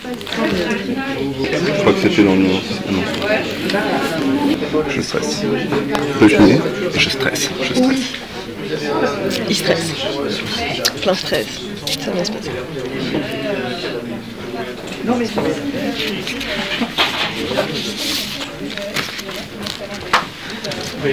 Je crois que c'était dans le nom. Je stresse. Peux finir? Je stresse. Je stresse. Il stresse. Plein stress. Ça va se passer. Non mais oui.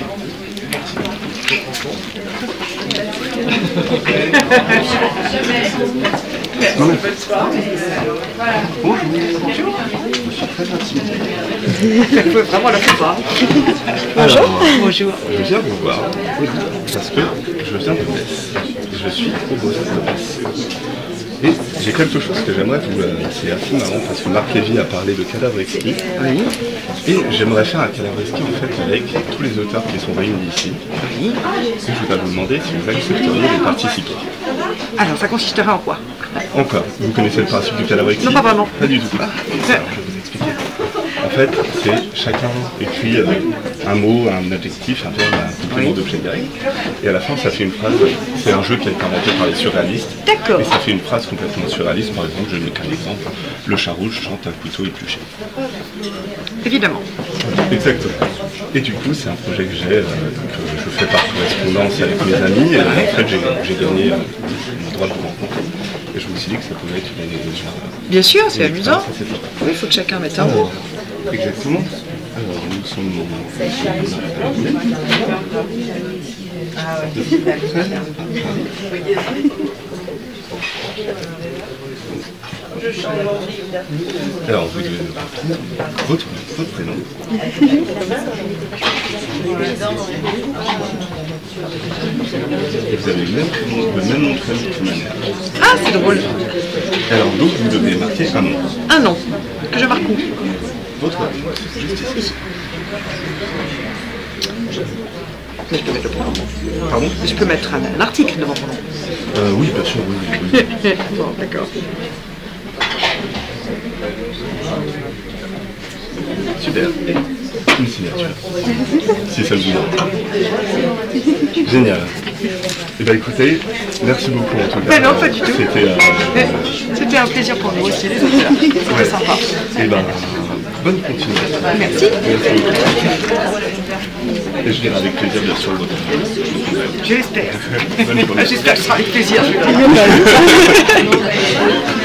Non, mais... Bonjour. Je suis très intimidé. Vous pouvez vraiment la faire pas. Bonjour. Alors, bonjour. Je viens vous voir parce que je viens de Metz. Je suis proposeur de Metz. Et j'ai quelque chose que j'aimerais vous... c'est assez marrant parce que Marc Lévy a parlé de cadavre exquis. Oui. Et j'aimerais faire un cadavre exquis en fait avec tous les auteurs qui sont réunis ici. Oui. Et je voudrais vous demander si vous accepteriez de participer. Alors, ça consisterait en quoi? Encore, vous connaissez le principe du cadavre exquis? Non, pas vraiment. Pas du tout. Alors, je vais vous expliquer. En fait, c'est chacun écrit un mot, un adjectif, un verbe, un complément d'objet direct. Et à la fin, ça fait une phrase. C'est un jeu qui a été inventé par les surréalistes. D'accord. Et ça fait une phrase complètement surréaliste. Par exemple, je donne qu'un exemple. Le chat rouge chante un couteau épluché. Évidemment. Exactement. Et du coup, c'est un projet que j'ai, que je fais par correspondance avec mes amis. Et en fait, j'ai gagné le droit de vous rencontrer. Et je me suis dit que ça pouvait être une évolution. Bien sûr, c'est amusant. Oui, il faut que chacun mette un mot. Exactement. Alors, nous sommes... Alors, vous devez votre prénom. Et vous avez le même nom de famille que ma mère. Ah, c'est drôle. Alors, donc, vous devez marquer un nom. Un nom. Que je marque où? Votre nom, juste ici. Mais je peux mettre le prénom. Pardon? Je peux mettre un article devant mon nom. Oui, bien sûr, oui. Bon, d'accord. Super. Et une signature. Si ça vous va. Génial. Eh bien écoutez, merci beaucoup en tout cas. Mais non, pas du tout. C'était un plaisir pour nous aussi, les auteurs. C'était sympa. Eh bien, bonne continuation. Merci. Merci beaucoup. Et je dirai avec plaisir bien sûr le vote. Je l'espère. Bonne journée. J'espère que ce sera avec plaisir.